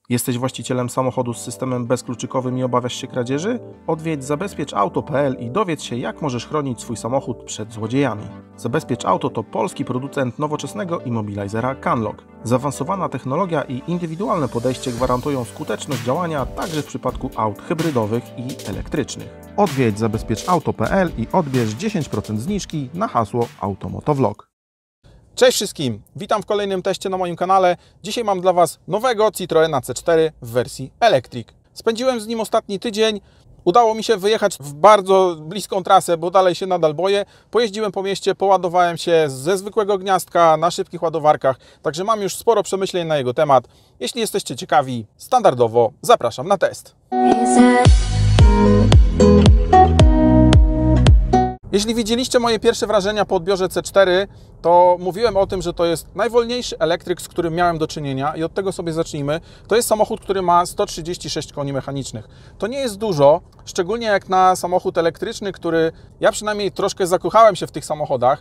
Jesteś właścicielem samochodu z systemem bezkluczykowym i obawiasz się kradzieży? Odwiedź zabezpieczauto.pl i dowiedz się, jak możesz chronić swój samochód przed złodziejami. Zabezpiecz Auto to polski producent nowoczesnego immobilizera CanLock. Zaawansowana technologia i indywidualne podejście gwarantują skuteczność działania także w przypadku aut hybrydowych i elektrycznych. Odwiedź zabezpieczauto.pl i odbierz 10% zniżki na hasło Automotovlog. Cześć wszystkim, witam w kolejnym teście na moim kanale. Dzisiaj mam dla Was nowego Citroena C4 w wersji Electric. Spędziłem z nim ostatni tydzień. Udało mi się wyjechać w bardzo bliską trasę, bo dalej się nadal boję. Pojeździłem po mieście, poładowałem się ze zwykłego gniazdka na szybkich ładowarkach, także mam już sporo przemyśleń na jego temat. Jeśli jesteście ciekawi, standardowo zapraszam na test. Jeśli widzieliście moje pierwsze wrażenia po odbiorze C4, to mówiłem o tym, że to jest najwolniejszy elektryk, z którym miałem do czynienia i od tego sobie zacznijmy. To jest samochód, który ma 136 koni mechanicznych. To nie jest dużo, szczególnie jak na samochód elektryczny, który ja przynajmniej troszkę zakochałem się w tych samochodach,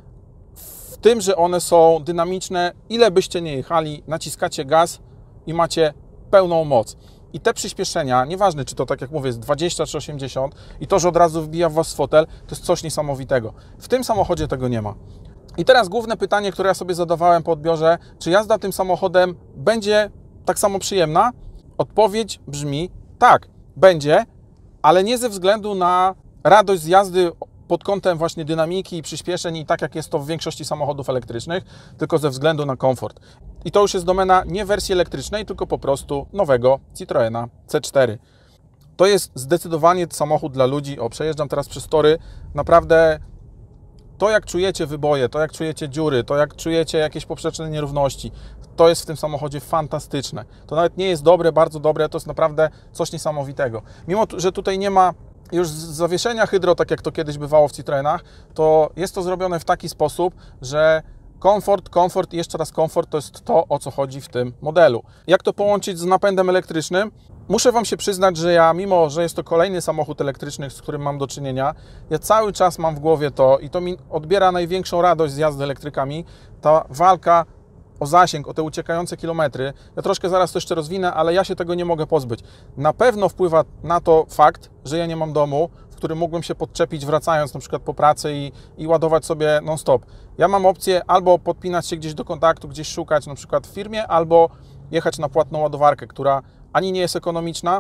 w tym, że one są dynamiczne. Ile byście nie jechali, naciskacie gaz i macie pełną moc. I te przyspieszenia, nieważne czy to, tak jak mówię, jest 20 czy 80 i to, że od razu wbija w Was fotel, to jest coś niesamowitego. W tym samochodzie tego nie ma. I teraz główne pytanie, które ja sobie zadawałem po odbiorze, czy jazda tym samochodem będzie tak samo przyjemna? Odpowiedź brzmi tak, będzie, ale nie ze względu na radość z jazdy pod kątem właśnie dynamiki i przyspieszeń i tak jak jest to w większości samochodów elektrycznych, tylko ze względu na komfort. I to już jest domena nie wersji elektrycznej, tylko po prostu nowego Citroena C4. To jest zdecydowanie samochód dla ludzi. Przejeżdżam teraz przez tory. Naprawdę to, jak czujecie wyboje, to jak czujecie dziury, to jak czujecie jakieś poprzeczne nierówności, to jest w tym samochodzie fantastyczne. To nawet nie jest dobre, bardzo dobre, to jest naprawdę coś niesamowitego. Mimo, że tutaj nie ma już zawieszenia hydro, tak jak to kiedyś bywało w Citroenach, to jest to zrobione w taki sposób, że komfort i jeszcze raz komfort to jest to, o co chodzi w tym modelu. Jak to połączyć z napędem elektrycznym? Muszę Wam się przyznać, że ja, mimo że jest to kolejny samochód elektryczny, z którym mam do czynienia, ja cały czas mam w głowie to i to mi odbiera największą radość z jazdy elektrykami, ta walka o zasięg, o te uciekające kilometry. Ja troszkę zaraz to jeszcze rozwinę, ale ja się tego nie mogę pozbyć. Na pewno wpływa na to fakt, że ja nie mam domu, w którym mógłbym się podczepić wracając na przykład po pracy i ładować sobie non-stop. Ja mam opcję albo podpinać się gdzieś do kontaktu, gdzieś szukać na przykład w firmie, albo jechać na płatną ładowarkę, która ani nie jest ekonomiczna,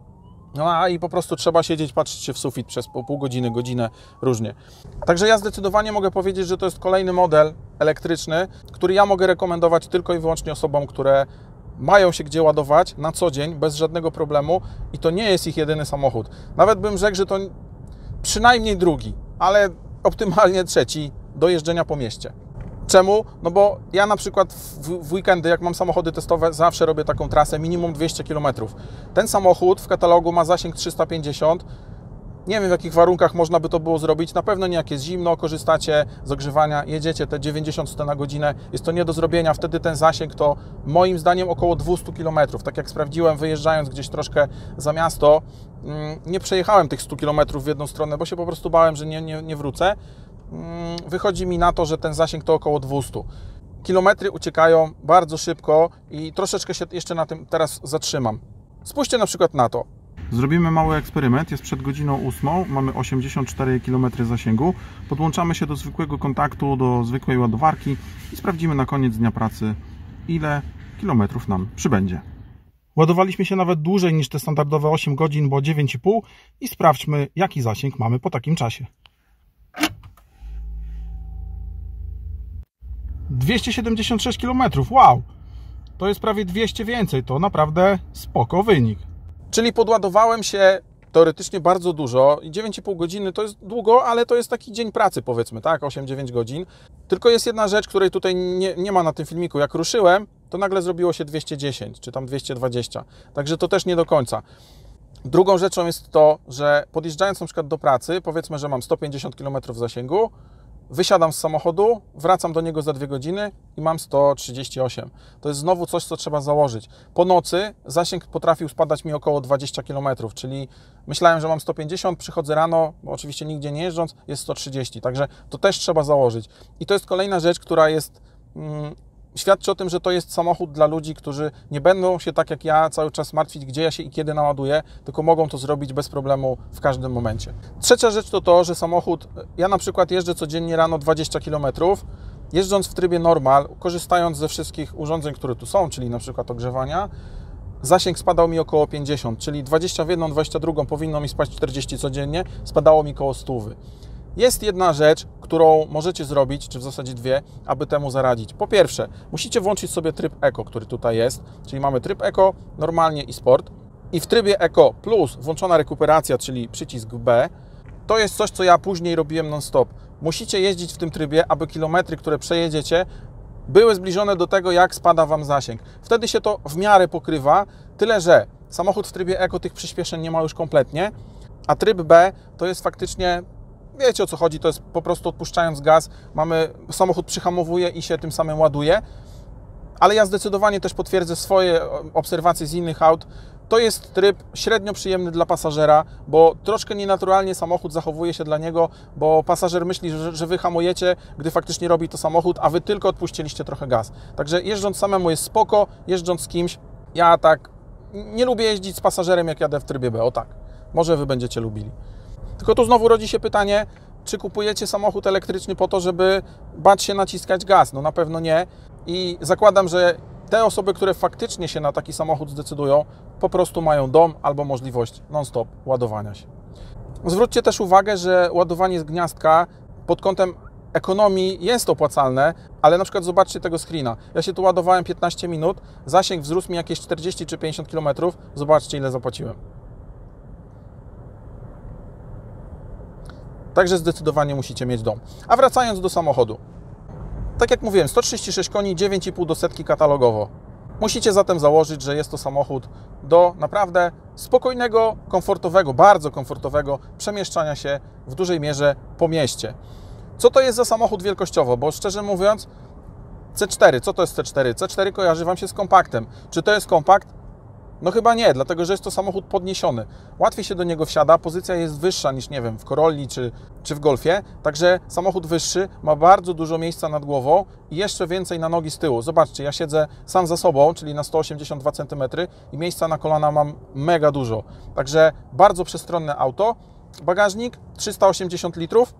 i po prostu trzeba siedzieć, patrzeć się w sufit przez pół godziny, godzinę, różnie. Także ja zdecydowanie mogę powiedzieć, że to jest kolejny model elektryczny, który ja mogę rekomendować tylko i wyłącznie osobom, które mają się gdzie ładować na co dzień, bez żadnego problemu i to nie jest ich jedyny samochód. Nawet bym rzekł, że to przynajmniej drugi, ale optymalnie trzeci do jeżdżenia po mieście. Czemu? No bo ja na przykład w weekendy, jak mam samochody testowe, zawsze robię taką trasę minimum 200 km. Ten samochód w katalogu ma zasięg 350. Nie wiem, w jakich warunkach można by to było zrobić. Na pewno nie jak jest zimno, korzystacie z ogrzewania, jedziecie te 90-100 na godzinę. Jest to nie do zrobienia. Wtedy ten zasięg to moim zdaniem około 200 km. Tak jak sprawdziłem, wyjeżdżając gdzieś troszkę za miasto, nie przejechałem tych 100 km w jedną stronę, bo się po prostu bałem, że nie wrócę. Wychodzi mi na to, że ten zasięg to około 200. Kilometry uciekają bardzo szybko i troszeczkę się jeszcze na tym teraz zatrzymam. Spójrzcie na przykład na to. Zrobimy mały eksperyment. Jest przed godziną 8, mamy 84 km zasięgu. Podłączamy się do zwykłego kontaktu, do zwykłej ładowarki i sprawdzimy na koniec dnia pracy, ile kilometrów nam przybędzie. Ładowaliśmy się nawet dłużej niż te standardowe 8 godzin, bo 9,5 i sprawdźmy, jaki zasięg mamy po takim czasie. 276 km, wow! To jest prawie 200 więcej, to naprawdę spoko wynik. Czyli podładowałem się teoretycznie bardzo dużo i 9,5 godziny to jest długo, ale to jest taki dzień pracy, powiedzmy, tak, 8-9 godzin. Tylko jest jedna rzecz, której tutaj nie ma na tym filmiku. Jak ruszyłem, to nagle zrobiło się 210, czy tam 220. Także to też nie do końca. Drugą rzeczą jest to, że podjeżdżając na przykład do pracy, powiedzmy, że mam 150 km zasięgu, wysiadam z samochodu, wracam do niego za 2 godziny i mam 138. To jest znowu coś, co trzeba założyć. Po nocy zasięg potrafił spadać mi około 20 km, czyli myślałem, że mam 150, przychodzę rano, bo oczywiście nigdzie nie jeżdżąc, jest 130. Także to też trzeba założyć. I to jest kolejna rzecz, która jest świadczy o tym, że to jest samochód dla ludzi, którzy nie będą się tak jak ja cały czas martwić, gdzie ja się i kiedy naładuję, tylko mogą to zrobić bez problemu w każdym momencie. Trzecia rzecz to to, że samochód, ja na przykład jeżdżę codziennie rano 20 km, jeżdżąc w trybie normal, korzystając ze wszystkich urządzeń, które tu są, czyli na przykład ogrzewania, zasięg spadał mi około 50, czyli 20 w jedną, 22 powinno mi spać 40 codziennie, spadało mi koło 100. Jest jedna rzecz, którą możecie zrobić, czy w zasadzie dwie, aby temu zaradzić. Po pierwsze, musicie włączyć sobie tryb Eco, który tutaj jest, czyli mamy tryb Eco, normalnie i Sport. I w trybie Eco plus włączona rekuperacja, czyli przycisk B, to jest coś, co ja później robiłem non-stop. Musicie jeździć w tym trybie, aby kilometry, które przejedziecie, były zbliżone do tego, jak spada Wam zasięg. Wtedy się to w miarę pokrywa, tyle że samochód w trybie Eco tych przyspieszeń nie ma już kompletnie, a tryb B to jest faktycznie, wiecie o co chodzi, to jest po prostu odpuszczając gaz, samochód przyhamowuje i się tym samym ładuje, ale ja zdecydowanie też potwierdzę swoje obserwacje z innych aut. To jest tryb średnio przyjemny dla pasażera, bo troszkę nienaturalnie samochód zachowuje się dla niego, bo pasażer myśli, że Wy hamujecie, gdy faktycznie robi to samochód, a Wy tylko odpuściliście trochę gaz. Także jeżdżąc samemu jest spoko, jeżdżąc z kimś, ja tak nie lubię jeździć z pasażerem, jak jadę w trybie B, o tak. Może Wy będziecie lubili. Tylko tu znowu rodzi się pytanie, czy kupujecie samochód elektryczny po to, żeby bać się naciskać gaz? No na pewno nie. I zakładam, że te osoby, które faktycznie się na taki samochód zdecydują, po prostu mają dom albo możliwość non-stop ładowania się. Zwróćcie też uwagę, że ładowanie z gniazdka pod kątem ekonomii jest opłacalne, ale na przykład zobaczcie tego screena. Ja się tu ładowałem 15 minut, zasięg wzrósł mi jakieś 40 czy 50 km. Zobaczcie, ile zapłaciłem. Także zdecydowanie musicie mieć dom. A wracając do samochodu. Tak jak mówiłem, 136 koni, 9,5 do setki katalogowo. Musicie zatem założyć, że jest to samochód do naprawdę spokojnego, komfortowego, bardzo komfortowego przemieszczania się w dużej mierze po mieście. Co to jest za samochód wielkościowo? Bo szczerze mówiąc, C4, co to jest C4? C4 kojarzy Wam się z kompaktem. Czy to jest kompakt? No chyba nie, dlatego że jest to samochód podniesiony. Łatwiej się do niego wsiada, pozycja jest wyższa niż, nie wiem, w Corolli czy w Golfie, także samochód wyższy, ma bardzo dużo miejsca nad głową i jeszcze więcej na nogi z tyłu. Zobaczcie, ja siedzę sam za sobą, czyli na 182 cm i miejsca na kolana mam mega dużo. Także bardzo przestronne auto. Bagażnik 380 litrów.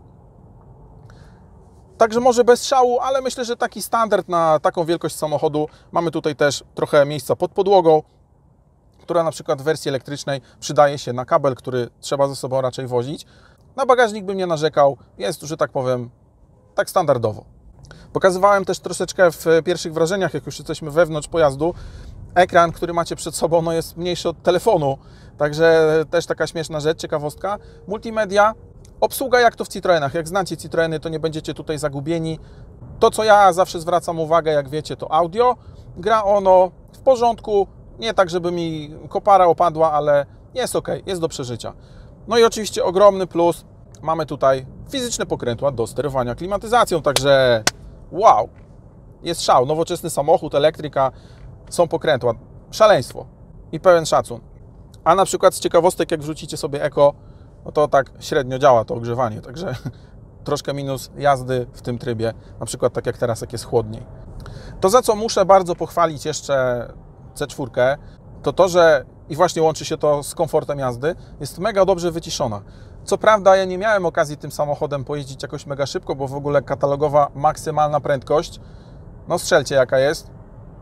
Także może bez szału, ale myślę, że taki standard na taką wielkość samochodu. Mamy tutaj też trochę miejsca pod podłogą, która na przykład w wersji elektrycznej przydaje się na kabel, który trzeba ze sobą raczej wozić. Na bagażnik bym nie narzekał, jest, że tak powiem, tak standardowo. Pokazywałem też troszeczkę w pierwszych wrażeniach, jak już jesteśmy wewnątrz pojazdu. Ekran, który macie przed sobą, no jest mniejszy od telefonu, także też taka śmieszna rzecz, ciekawostka. Multimedia, obsługa jak to w Citroenach. Jak znacie Citroeny, to nie będziecie tutaj zagubieni. To, co ja zawsze zwracam uwagę, jak wiecie, to audio. Gra ono w porządku, nie tak, żeby mi kopara opadła, ale jest ok, jest do przeżycia. No i oczywiście ogromny plus, mamy tutaj fizyczne pokrętła do sterowania klimatyzacją, także wow, jest szał, nowoczesny samochód, elektryka, są pokrętła, szaleństwo i pełen szacun. A na przykład z ciekawostek, jak wrzucicie sobie Eco, no to tak średnio działa to ogrzewanie, także troszkę minus jazdy w tym trybie, na przykład tak jak teraz, jak jest chłodniej. To, za co muszę bardzo pochwalić jeszcze C4, to, że i właśnie łączy się to z komfortem jazdy, jest mega dobrze wyciszona. Co prawda ja nie miałem okazji tym samochodem pojeździć jakoś mega szybko, bo w ogóle katalogowa maksymalna prędkość, no strzelcie jaka jest,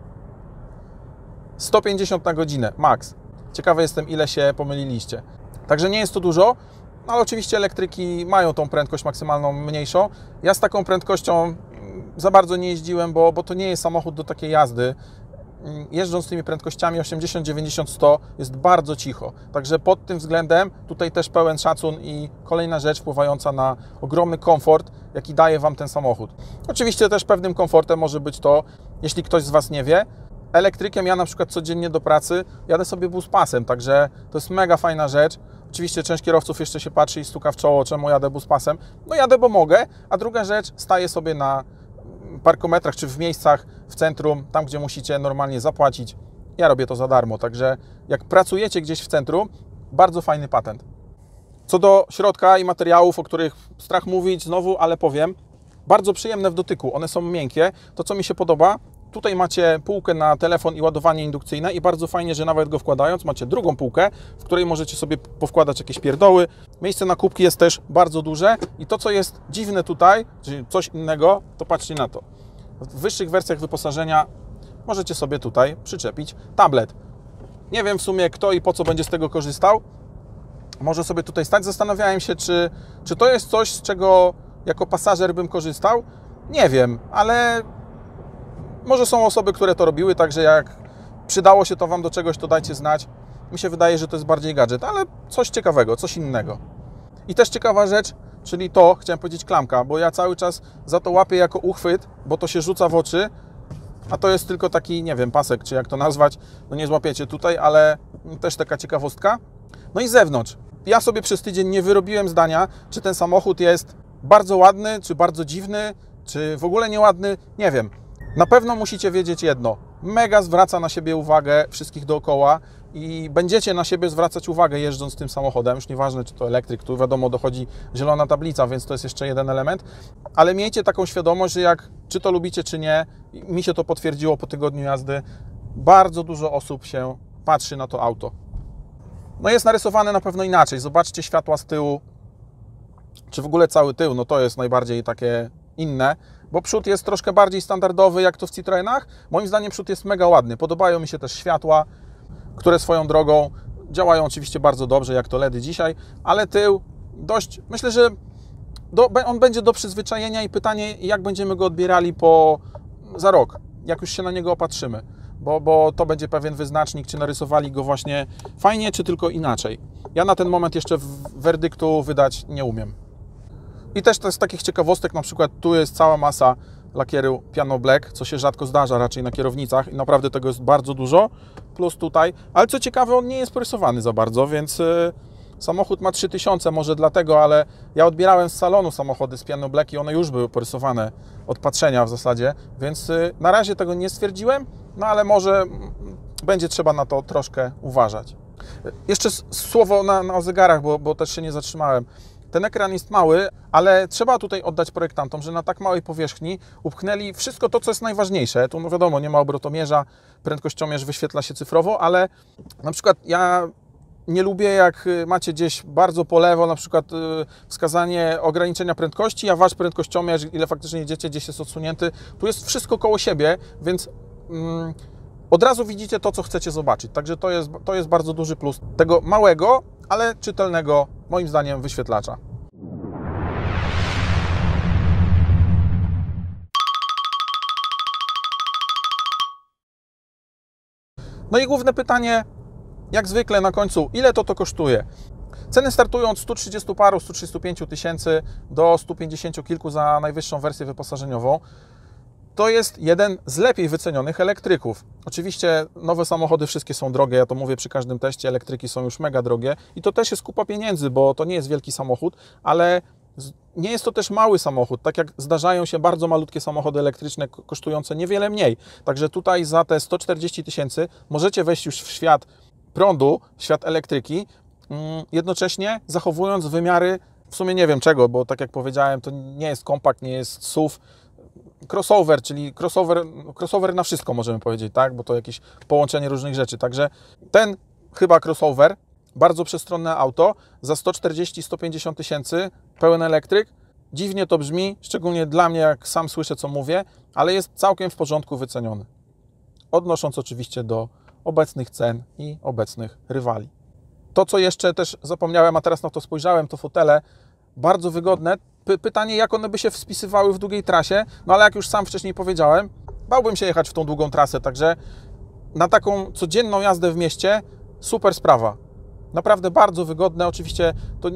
150 na godzinę, max. Ciekawy jestem, ile się pomyliliście. Także nie jest to dużo, no ale oczywiście elektryki mają tą prędkość maksymalną mniejszą. Ja z taką prędkością za bardzo nie jeździłem, bo to nie jest samochód do takiej jazdy. Jeżdżąc tymi prędkościami 80, 90, 100 jest bardzo cicho. Także pod tym względem tutaj też pełen szacun i kolejna rzecz wpływająca na ogromny komfort, jaki daje Wam ten samochód. Oczywiście też pewnym komfortem może być to, jeśli ktoś z Was nie wie, elektrykiem ja na przykład codziennie do pracy jadę sobie buspasem, także to jest mega fajna rzecz. Oczywiście część kierowców jeszcze się patrzy i stuka w czoło, czemu jadę buspasem. No jadę, bo mogę, a druga rzecz, staję sobie na parkometrach czy w miejscach w centrum, tam gdzie musicie normalnie zapłacić. Ja robię to za darmo, także jak pracujecie gdzieś w centrum, bardzo fajny patent. Co do środka i materiałów, o których strach mówić znowu, ale powiem, bardzo przyjemne w dotyku, one są miękkie. To, co mi się podoba, Tutaj macie półkę na telefon i ładowanie indukcyjne i bardzo fajnie, że nawet go wkładając macie drugą półkę, w której możecie sobie powkładać jakieś pierdoły. Miejsce na kubki jest też bardzo duże i to, co jest dziwne tutaj, czyli coś innego, to patrzcie na to. W wyższych wersjach wyposażenia możecie sobie tutaj przyczepić tablet. Nie wiem w sumie kto i po co będzie z tego korzystał. Może sobie tutaj stać. Zastanawiałem się, czy to jest coś, z czego jako pasażer bym korzystał. Nie wiem, ale może są osoby, które to robiły, także jak przydało się to Wam do czegoś, to dajcie znać. Mi się wydaje, że to jest bardziej gadżet, ale coś ciekawego, coś innego. I też ciekawa rzecz, czyli to, chciałem powiedzieć klamka, bo ja cały czas za to łapię jako uchwyt, bo to się rzuca w oczy, a to jest tylko taki, nie wiem, pasek, czy jak to nazwać, no nie złapiecie tutaj, ale też taka ciekawostka. No i z zewnątrz. Ja sobie przez tydzień nie wyrobiłem zdania, czy ten samochód jest bardzo ładny, czy bardzo dziwny, czy w ogóle nieładny, nie wiem. Na pewno musicie wiedzieć jedno. Mega zwraca na siebie uwagę wszystkich dookoła i będziecie na siebie zwracać uwagę jeżdżąc tym samochodem. Już nieważne, czy to elektryk, tu wiadomo dochodzi zielona tablica, więc to jest jeszcze jeden element. Ale miejcie taką świadomość, że czy to lubicie, czy nie, mi się to potwierdziło po tygodniu jazdy, bardzo dużo osób się patrzy na to auto. No jest narysowane na pewno inaczej. Zobaczcie światła z tyłu, czy w ogóle cały tył, no to jest najbardziej takie inne, bo przód jest troszkę bardziej standardowy, jak to w Citroenach. Moim zdaniem przód jest mega ładny. Podobają mi się też światła, które swoją drogą działają oczywiście bardzo dobrze, jak to LEDy dzisiaj, ale tył dość, myślę, że on będzie do przyzwyczajenia i pytanie, jak będziemy go odbierali za rok, jak już się na niego opatrzymy, bo to będzie pewien wyznacznik, czy narysowali go właśnie fajnie, czy tylko inaczej. Ja na ten moment jeszcze werdyktu wydać nie umiem. I też z takich ciekawostek, na przykład tu jest cała masa lakieru Piano Black, co się rzadko zdarza raczej na kierownicach i naprawdę tego jest bardzo dużo, plus tutaj, ale co ciekawe, on nie jest porysowany za bardzo, więc samochód ma 3000, może dlatego, ale ja odbierałem z salonu samochody z Piano Black i one już były porysowane od patrzenia w zasadzie, więc na razie tego nie stwierdziłem, no ale może będzie trzeba na to troszkę uważać. Jeszcze słowo o zegarach, bo też się nie zatrzymałem. Ten ekran jest mały, ale trzeba tutaj oddać projektantom, że na tak małej powierzchni upchnęli wszystko to, co jest najważniejsze. Tu no wiadomo, nie ma obrotomierza, prędkościomierz wyświetla się cyfrowo, ale na przykład ja nie lubię, jak macie gdzieś bardzo po lewo, na przykład wskazanie ograniczenia prędkości, a wasz prędkościomierz, ile faktycznie jedziecie, gdzieś jest odsunięty. Tu jest wszystko koło siebie, więc od razu widzicie to, co chcecie zobaczyć. Także to jest bardzo duży plus tego małego, ale czytelnego, moim zdaniem, wyświetlacza. No i główne pytanie, jak zwykle na końcu, ile to kosztuje? Ceny startują od 130 paru, 135 tysięcy do 150 kilku za najwyższą wersję wyposażeniową. To jest jeden z lepiej wycenionych elektryków. Oczywiście nowe samochody wszystkie są drogie, ja to mówię przy każdym teście, elektryki są już mega drogie i to też jest kupa pieniędzy, bo to nie jest wielki samochód, ale nie jest to też mały samochód, tak jak zdarzają się bardzo malutkie samochody elektryczne kosztujące niewiele mniej. Także tutaj za te 140 tysięcy możecie wejść już w świat prądu, w świat elektryki, jednocześnie zachowując wymiary, w sumie nie wiem czego, bo tak jak powiedziałem, to nie jest kompakt, nie jest SUV, crossover, czyli crossover na wszystko możemy powiedzieć, tak? Bo to jakieś połączenie różnych rzeczy. Także ten chyba crossover, bardzo przestronne auto, za 140-150 tysięcy, pełen elektryk. Dziwnie to brzmi, szczególnie dla mnie, jak sam słyszę, co mówię, ale jest całkiem w porządku wyceniony. Odnosząc oczywiście do obecnych cen i obecnych rywali. To, co jeszcze też zapomniałem, a teraz na to spojrzałem, to fotele, bardzo wygodne. Pytanie, jak one by się spisywały w długiej trasie, no ale jak już sam wcześniej powiedziałem, bałbym się jechać w tą długą trasę, także na taką codzienną jazdę w mieście super sprawa. Naprawdę bardzo wygodne, oczywiście to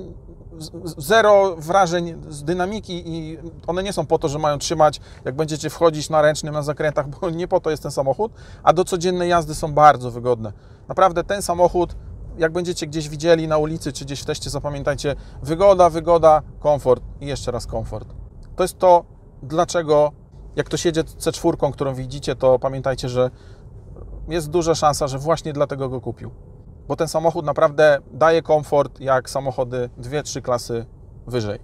zero wrażeń z dynamiki i one nie są po to, że mają trzymać, jak będziecie wchodzić na ręcznym, na zakrętach, bo nie po to jest ten samochód, a do codziennej jazdy są bardzo wygodne. Naprawdę ten samochód, jak będziecie gdzieś widzieli na ulicy, czy gdzieś w teście, zapamiętajcie, wygoda, komfort i jeszcze raz komfort. To jest to, dlaczego jak ktoś jedzie C4, którą widzicie, to pamiętajcie, że jest duża szansa, że właśnie dlatego go kupił. Bo ten samochód naprawdę daje komfort jak samochody 2-3 klasy wyżej.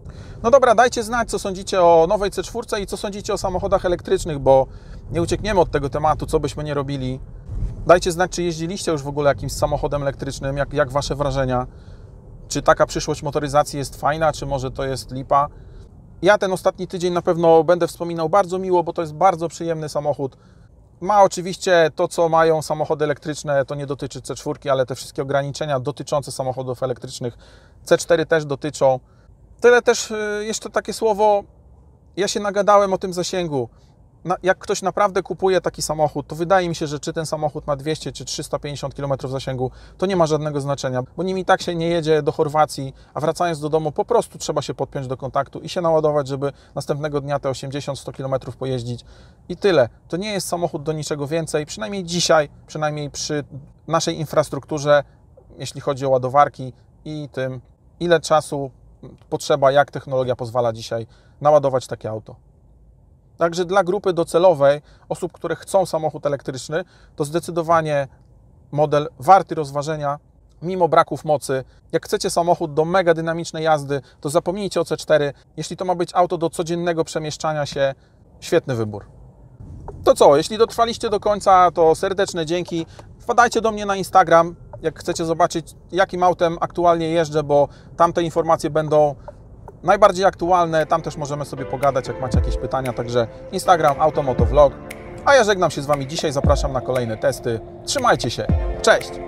No dobra, dajcie znać, co sądzicie o nowej C4 i co sądzicie o samochodach elektrycznych, bo nie uciekniemy od tego tematu, co byśmy nie robili. Dajcie znać, czy jeździliście już w ogóle jakimś samochodem elektrycznym, jak Wasze wrażenia. Czy taka przyszłość motoryzacji jest fajna, czy może to jest lipa. Ja ten ostatni tydzień na pewno będę wspominał bardzo miło, bo to jest bardzo przyjemny samochód. Ma oczywiście to, co mają samochody elektryczne, to nie dotyczy C4, ale te wszystkie ograniczenia dotyczące samochodów elektrycznych C4 też dotyczą. Tyle też jeszcze takie słowo, ja się nagadałem o tym zasięgu. Jak ktoś naprawdę kupuje taki samochód, to wydaje mi się, że czy ten samochód ma 200 czy 350 km zasięgu, to nie ma żadnego znaczenia, bo nim i tak się nie jedzie do Chorwacji, a wracając do domu po prostu trzeba się podpiąć do kontaktu i się naładować, żeby następnego dnia te 80-100 km pojeździć i tyle. To nie jest samochód do niczego więcej, przynajmniej dzisiaj, przynajmniej przy naszej infrastrukturze, jeśli chodzi o ładowarki i tym, ile czasu potrzeba, jak technologia pozwala dzisiaj naładować takie auto. Także dla grupy docelowej, osób, które chcą samochód elektryczny, to zdecydowanie model warty rozważenia, mimo braków mocy. Jak chcecie samochód do mega dynamicznej jazdy, to zapomnijcie o C4. Jeśli to ma być auto do codziennego przemieszczania się, świetny wybór. To co, jeśli dotrwaliście do końca, to serdeczne dzięki. Wpadajcie do mnie na Instagram, jak chcecie zobaczyć, jakim autem aktualnie jeżdżę, bo tam te informacje będą najbardziej aktualne. Tam też możemy sobie pogadać, jak macie jakieś pytania. Także Instagram, Automotovlog. A ja żegnam się z Wami dzisiaj, zapraszam na kolejne testy. Trzymajcie się, cześć!